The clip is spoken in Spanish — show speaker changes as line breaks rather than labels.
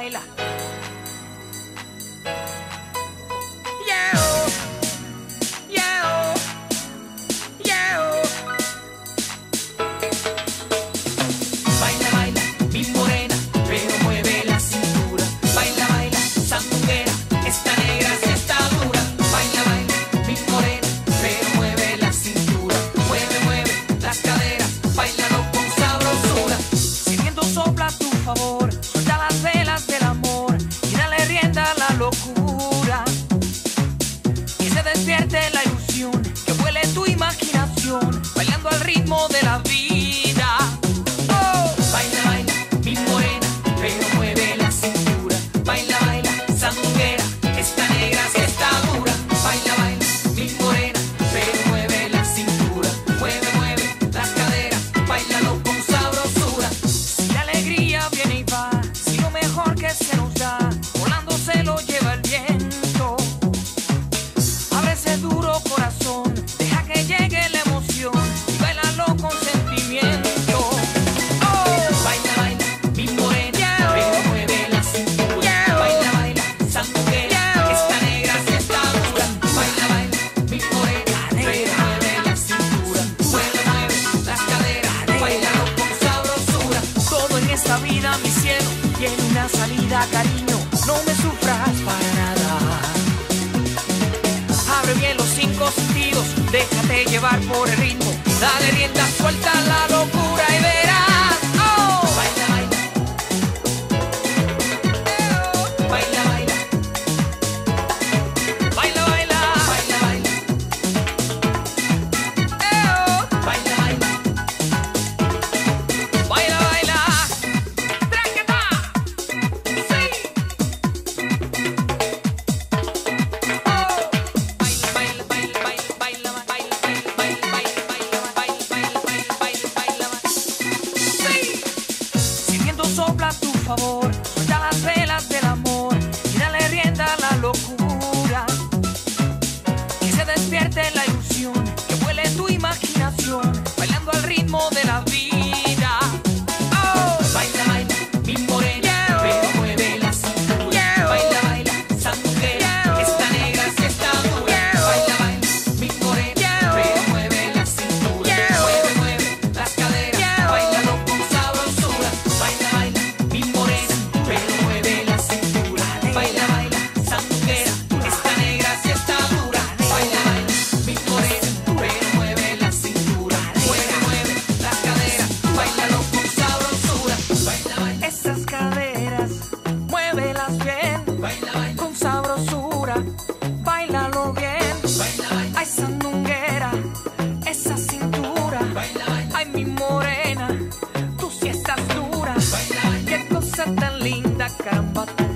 baila. Yeah, oh, yeah, oh, yeah, oh. Baila, baila, mi morena, pero mueve la cintura. Baila, baila, sandunguera, esta negra sí está dura. Baila, baila, mi morena, pero mueve la cintura. Mueve, mueve las caderas, bailalo con sabrosura. Si el viento sopla a tu favor, suelta las velas del amor y dale rienda a la locura. Que se despierte la ilusión, que vuele tu imaginación, bailando al ritmo de la vida. Oh, baila, baila, mi morena, pero mueve la cintura. Baila, baila, sandunguera, esta negra sí está dura. Baila, baila, mi morena, pero mueve la cintura. Mueve, mueve las caderas, bailalo con sabrosura. Si la alegría viene y va, si lo mejor que se nos da, volando se lo lleva el viento. Abre ese duro corazón, deja que llegue la emoción y bailalo con sentimiento. Oh, baila, baila, mi morena, pero mueve la cintura. Baila, baila, sandunguera, esta negra sí está dura. Baila, baila, mi morena, pero mueve la cintura. Mueve, mueve las caderas, bailalo con sabrosura. Todo en esta vida, mi cielo, tiene una salida, cariño, no me sufras para nada. Abre bien los 5 sentidos, déjate llevar por el ritmo. Dale rienda, suelta la locura y verás. Oh, baila, baila. Baila, baila. Baila, baila. Baila, baila. Baila, baila. Baila, baila. Tráqueta. Sí. Si el viento sopla a tu favor, suelta las velas del amor y dale rienda a la locura. Que se despierte la ilusión, que vuele tu imaginación, bailando al ritmo de la vida. Oh, baila, baila, mi morena, pero mueve la cintura. Baila, baila, sandunguera, esta negra sí está dura. Baila, baila, mi morena, pero mueve la cintura. Mueve, mueve las caderas, bailalo con sabrosura. Baila, baila, mi morena, pero mueve la cintura. Baila, baila, sandunguera, esta negra sí está dura. Baila, baila, mi morena, pero mueve la cintura. Mueve, mueve las caderas, bailalo con sabrosura. Baila, baila esas caderas, muévelas bien. Baila, baila con sabrosura, bailalo bien. Baila, baila, ay sandunguera, esa cintura. Baila, baila, ay mi morena, tú sí estás dura. Baila, baila, qué cosa tan linda, caramba.